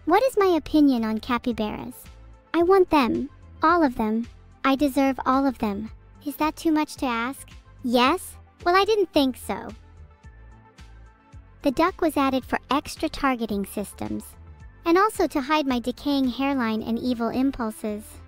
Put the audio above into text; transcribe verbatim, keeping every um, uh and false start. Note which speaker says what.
Speaker 1: What is my opinion on capybaras? I want them. All of them. I deserve all of them. Is that too much to ask? Yes? Well, I didn't think so. The duck was added for extra targeting systems, and also to hide my decaying hairline and evil impulses.